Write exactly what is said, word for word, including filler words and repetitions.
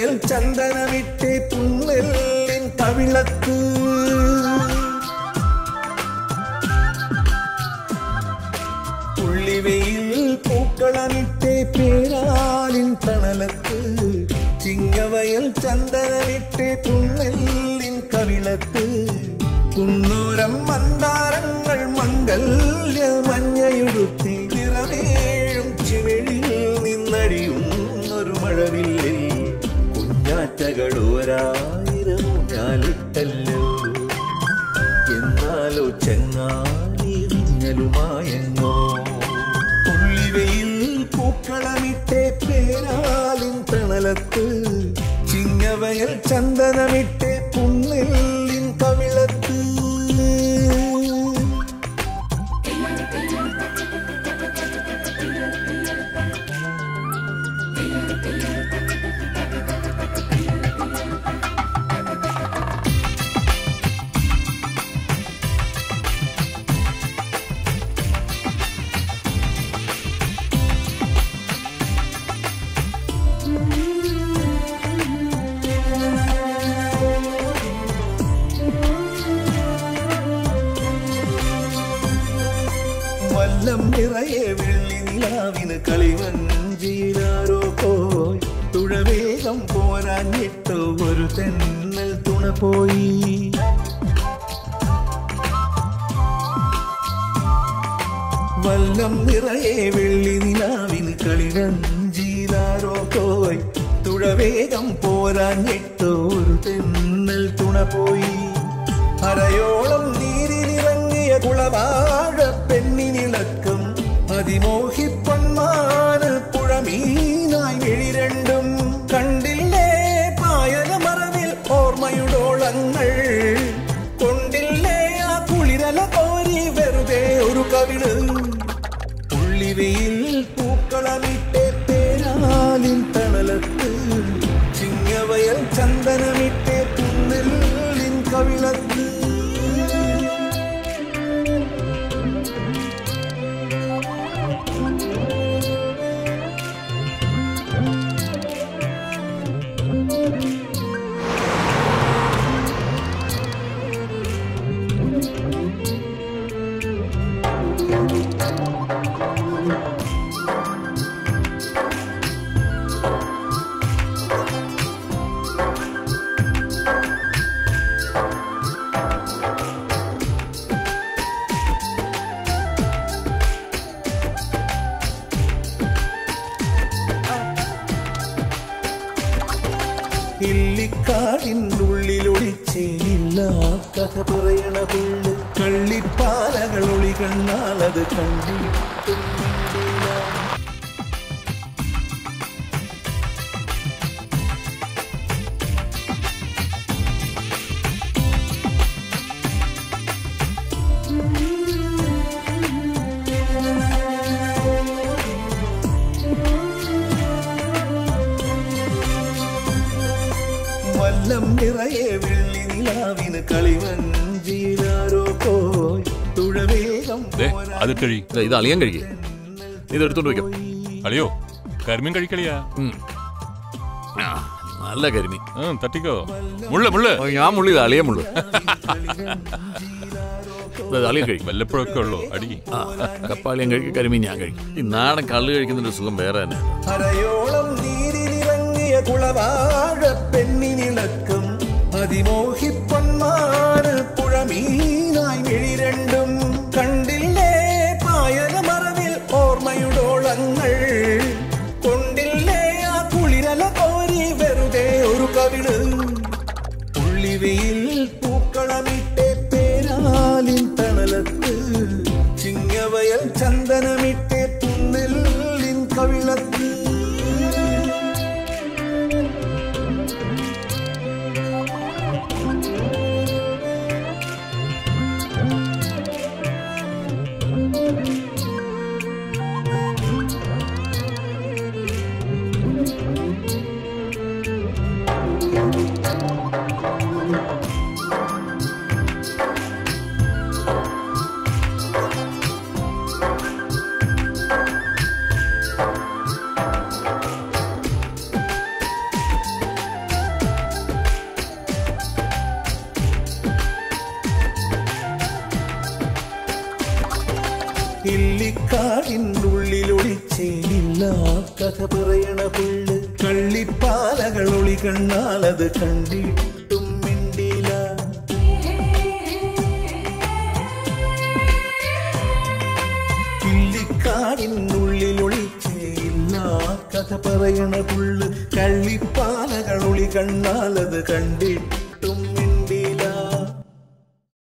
ചിങ്ങവയൽ ചന്ദനമിട്ടേ പുന്നെല്ലിൻ കവിളത്ത് പുള്ളിവയിൽ പൂക്കളമിട്ടേ പേരാലിൻ തണലത്ത് ചിങ്ങവയൽ ചന്ദനമിട്ടേ പുന്നെല്ലിൻ കവിളത്ത് കുന്നൂരം മന്ദാരങ്ങൾ മംഗല്യ മഞ്ഞയുടുത്തി നിറവേഴും ചിമിഴിൽ നിന്നടിയുന്നൊരു മഴവില്ലിൽ കുഞ്ഞാറ്റകളോരായിരം ഞാലിട്ടല്ലോ എന്നാലോ ചെങ്ങാലി വിങ്ങലുമായെങ്ങോ പുള്ളിവയിൽ പൂക്കളമിട്ടേ പേരാലിൻ തണലത്ത് ചിങ്ങവയൽ ചന്ദനമിട്ടേ പുന്നെല്ലിൻ കവിളത്ത് വല്ലം നിറയെ വെള്ളി നിലാവിന് കളിവഞ്ചിയിലാരോ പോയി തുഴവേഗം പോരാഞ്ഞിട്ടോ ഒരു തെന്നൽ തുണ പോയി വല്ലം നിറയെ വെള്ളി നിലാവിന് കളിവഞ്ചിയിലാരോ പോയി തുഴവേഗം പോരാഞ്ഞിട്ടോ ഒരു തെന്നൽ തുണ പോയി അരയോളം നീരിലിറങ്ങിയ കുളവാഴ പെണ്ണിനിളക്കം അതിമോഹിപ്പൊന്മാന പുഴമീനായി എഴിരണ്ടും കണ്ടില്ലേ പായല മറവിൽ ഓർമ്മയുടോളങ്ങൾ കൊണ്ടില്ലേ ആ കുളിരല കോരി വെറുതെ ഒരു കവിള് പുള്ളിവയിൽ പൂക്കളമിട്ടേ പേരാലിൻ തണലത്ത് ചിങ്ങവയൽ ചന്ദനമിട്ടേ പുന്നെല്ലിൻ കവിളത്ത് ഇല്ലിക്കാടിനുള്ളിലൊളിച്ചേയില്ല കഥ പറയണ പുള്ള് കള്ളിപ്പാലകൾ ഒളി കണ്ണാലത് കണ്ടിട്ടില്ല വല്ലം നിറയെ വെള്ളി നിലാവിന് കളിവഞ്ചിയിലാരോ പോയി തുഴവേഗം ഇത് അളിയാൻ കഴിക്കേ ഇതെടുത്തോണ്ട് വയ്ക്കാം അളിയോ കരിമീൻ കഴിക്കളിയാ നല്ല കരിമീൻ തട്ടിക്കോ മുള്ള മുള്ള ഞാൻ മുള്ളിത് അളിയ മുള്ളു അളിയൻ കഴിക്കും വല്ലപ്പോഴൊക്കെ ഉള്ളു അടി കപ്പാളിയൻ കഴിക്കും കരിമീൻ ഞാൻ കഴിക്കും ഈ നാടൻ കള്ള് കഴിക്കുന്നതിന്റെ സുഖം വേറെ തന്നെ കുളവാഴ പെണ്ണിനിളക്കം അതിമോഹിപ്പൊന്മാന പുഴമീനായി എഴിരണ്ടും കണ്ടില്ലേ പായല മറവിൽ ഓർമ്മയുടോളങ്ങൾ കൊണ്ടില്ലേ ആ കുളിരല കോരി വെറുതെ ഒരു കവിള് പുള്ളിവയിൽ പൂക്കളമിട്ടേ പേരാലിൻ തണലത്ത് ചിങ്ങവയൽ ചന്ദനമിട്ടേ പുന്നെല്ലിൻ കവിളത്ത് കിള്ളിക്കാടിനുള്ളിലൊളിച്ചേലില്ല കഥ പറയണ പുള്ള് കള്ളിപ്പാലകൾ ഒളി കണ്ണാലത് കണ്ടിട്ടും മിണ്ടില്ല. കിള്ളിക്കാടിനുള്ളിലൊളിച്ചേലില്ല കഥ പറയണ പുള്ള് കള്ളിപ്പാലകൾ ഒളി കണ്ണാലത് കണ്ടിട്ടും